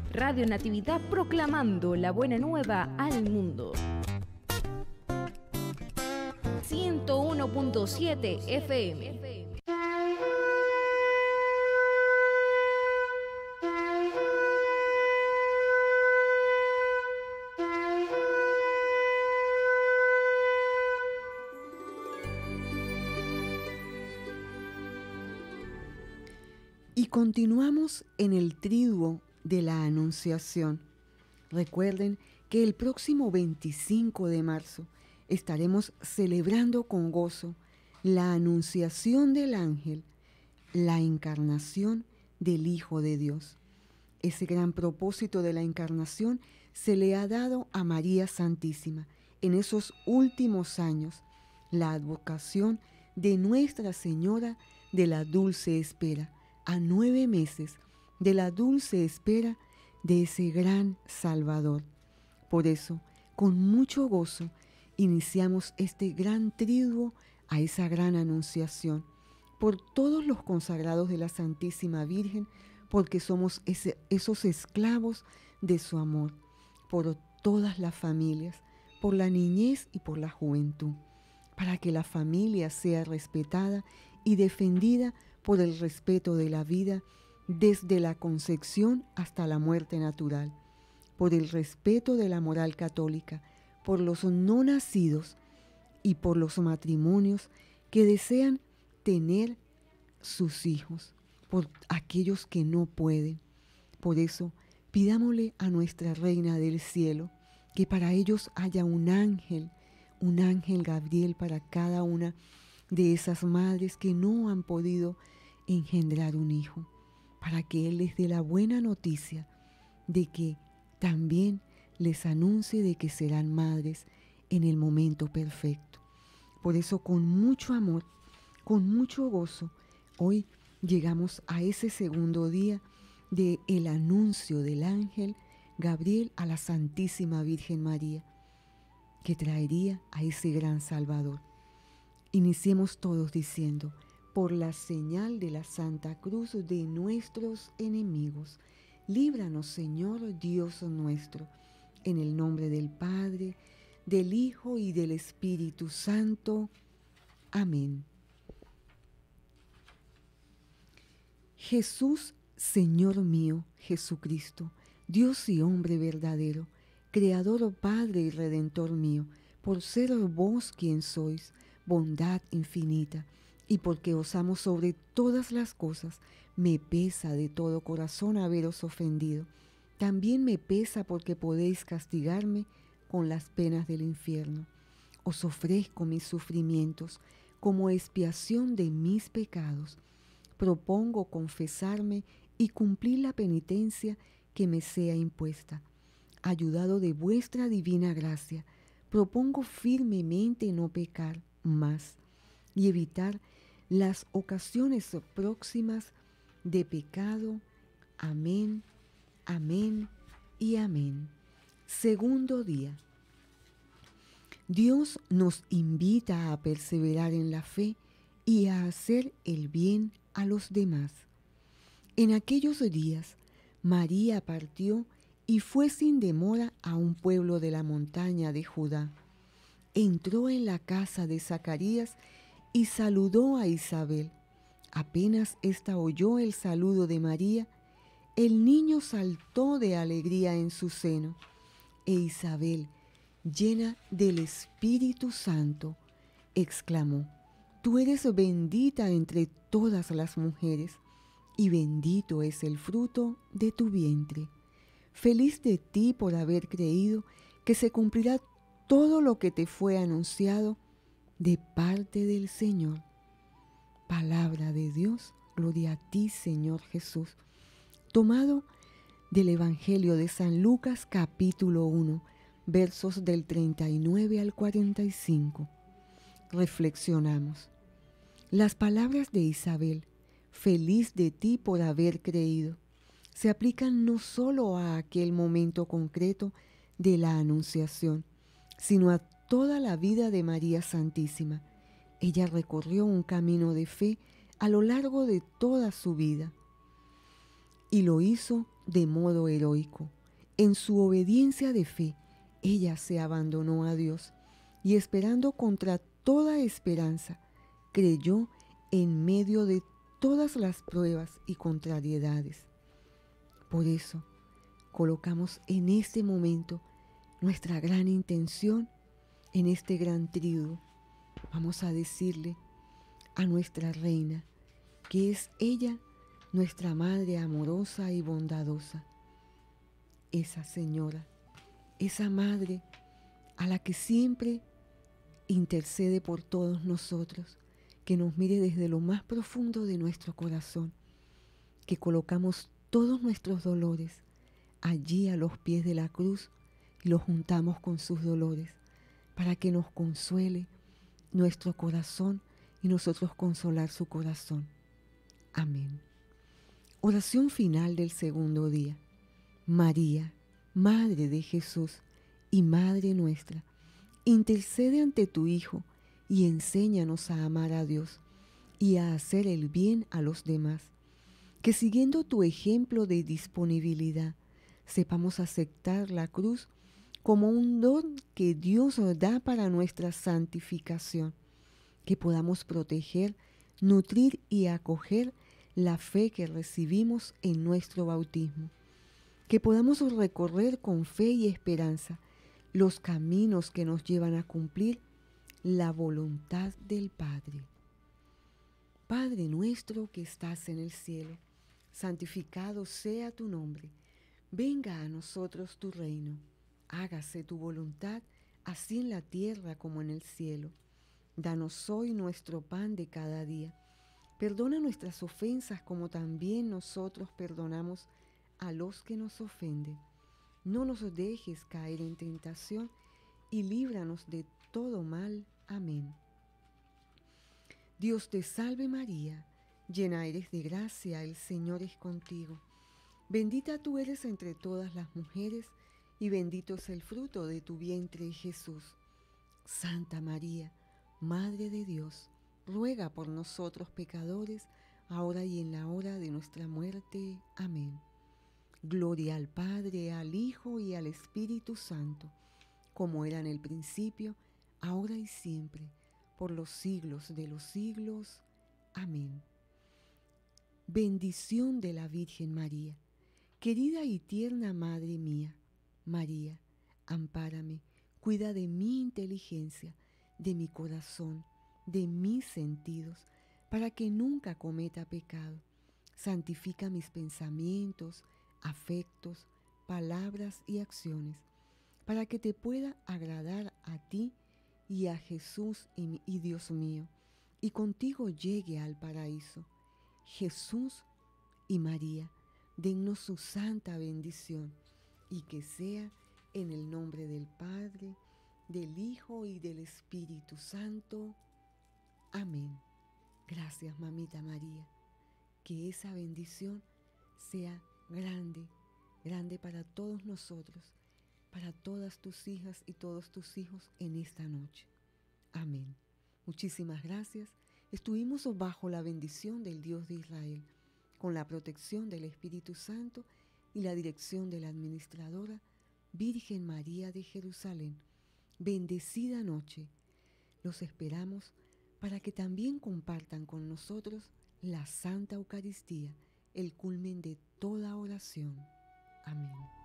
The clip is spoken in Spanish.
Radio Natividad proclamando la buena nueva al mundo. 101.7 FM. Y continuamos en el triduo de la Anunciación. Recuerden que el próximo 25 de marzo estaremos celebrando con gozo la anunciación del ángel, la encarnación del Hijo de Dios. Ese gran propósito de la encarnación se le ha dado a María Santísima en esos últimos años, la advocación de Nuestra Señora de la Dulce Espera, a 9 meses de la dulce espera de ese gran Salvador. Por eso, con mucho gozo, iniciamos este gran triduo a esa gran anunciación, por todos los consagrados de la Santísima Virgen, porque somos esos esclavos de su amor, por todas las familias, por la niñez y por la juventud, para que la familia sea respetada y defendida por el respeto de la vida desde la concepción hasta la muerte natural, por el respeto de la moral católica, por los no nacidos y por los matrimonios que desean tener sus hijos, por aquellos que no pueden. Por eso, pidámosle a nuestra Reina del Cielo que para ellos haya un ángel Gabriel para cada una de esas madres que no han podido engendrar un hijo, para que Él les dé la buena noticia de que también les anuncie de que serán madres en el momento perfecto. Por eso, con mucho amor, con mucho gozo, hoy llegamos a ese segundo día del anuncio del ángel Gabriel a la Santísima Virgen María, que traería a ese gran Salvador. Iniciemos todos diciendo: por la señal de la Santa Cruz de nuestros enemigos, líbranos, Señor Dios nuestro, en el nombre del Padre, del Hijo y del Espíritu Santo. Amén. Jesús, Señor mío, Jesucristo, Dios y hombre verdadero, Creador, Padre y Redentor mío, por ser vos quien sois, bondad infinita, y porque os amo sobre todas las cosas, me pesa de todo corazón haberos ofendido. También me pesa porque podéis castigarme con las penas del infierno. Os ofrezco mis sufrimientos como expiación de mis pecados. Propongo confesarme y cumplir la penitencia que me sea impuesta. Ayudado de vuestra divina gracia, propongo firmemente no pecar más y evitar las ocasiones próximas de pecado. Amén, amén y amén. Segundo día. Dios nos invita a perseverar en la fe y a hacer el bien a los demás. En aquellos días, María partió y fue sin demora a un pueblo de la montaña de Judá. Entró en la casa de Zacarías y saludó a Isabel. Apenas ésta oyó el saludo de María, el niño saltó de alegría en su seno, e Isabel, llena del Espíritu Santo, exclamó: Tú eres bendita entre todas las mujeres, y bendito es el fruto de tu vientre. Feliz de ti por haber creído que se cumplirá todo lo que te fue anunciado de parte del Señor. Palabra de Dios, gloria a ti, Señor Jesús. Tomado del Evangelio de San Lucas, capítulo 1, versos del 39 al 45. Reflexionamos. Las palabras de Isabel, feliz de ti por haber creído, se aplican no solo a aquel momento concreto de la Anunciación, sino a toda la vida de María Santísima. Ella recorrió un camino de fe a lo largo de toda su vida y lo hizo de modo heroico. En su obediencia de fe, ella se abandonó a Dios y esperando contra toda esperanza, creyó en medio de todas las pruebas y contrariedades. Por eso, colocamos en este momento nuestra gran intención en este gran triduo. Vamos a decirle a nuestra reina que es ella nuestra madre amorosa y bondadosa, esa señora, esa madre a la que siempre intercede por todos nosotros, que nos mire desde lo más profundo de nuestro corazón, que colocamos todos nuestros dolores allí a los pies de la cruz y los juntamos con sus dolores para que nos consuele nuestro corazón y nosotros consolar su corazón. Amén. Oración final del segundo día. María, Madre de Jesús y Madre nuestra, intercede ante tu Hijo y enséñanos a amar a Dios y a hacer el bien a los demás. Que siguiendo tu ejemplo de disponibilidad, sepamos aceptar la cruz como un don que Dios nos da para nuestra santificación. Que podamos proteger, nutrir y acoger la fe que recibimos en nuestro bautismo. Que podamos recorrer con fe y esperanza los caminos que nos llevan a cumplir la voluntad del Padre. Padre nuestro que estás en el cielo, santificado sea tu nombre. Venga a nosotros tu reino. Hágase tu voluntad, así en la tierra como en el cielo. Danos hoy nuestro pan de cada día. Perdona nuestras ofensas como también nosotros perdonamos a los que nos ofenden. No nos dejes caer en tentación y líbranos de todo mal. Amén. Dios te salve María, llena eres de gracia, el Señor es contigo. Bendita tú eres entre todas las mujeres y bendito es el fruto de tu vientre Jesús. Santa María, Madre de Dios, ruega por nosotros pecadores, ahora y en la hora de nuestra muerte. Amén. Gloria al Padre, al Hijo y al Espíritu Santo, como era en el principio, ahora y siempre, por los siglos de los siglos. Amén. Bendición de la Virgen María. Querida y tierna Madre mía, María, ampárame, cuida de mi inteligencia, de mi corazón, de mis sentidos, para que nunca cometa pecado. Santifica mis pensamientos, afectos, palabras y acciones, para que te pueda agradar a ti y a Jesús y Dios mío, y contigo llegue al paraíso. Jesús y María, dennos su santa bendición, y que sea en el nombre del Padre, del Hijo y del Espíritu Santo. Amén. Gracias, Mamita María. Que esa bendición sea grande, grande para todos nosotros, para todas tus hijas y todos tus hijos en esta noche. Amén. Muchísimas gracias. Estuvimos bajo la bendición del Dios de Israel, con la protección del Espíritu Santo y la dirección de la administradora Virgen María de Jerusalén. Bendecida noche. Los esperamos para que también compartan con nosotros la Santa Eucaristía, el culmen de toda oración. Amén.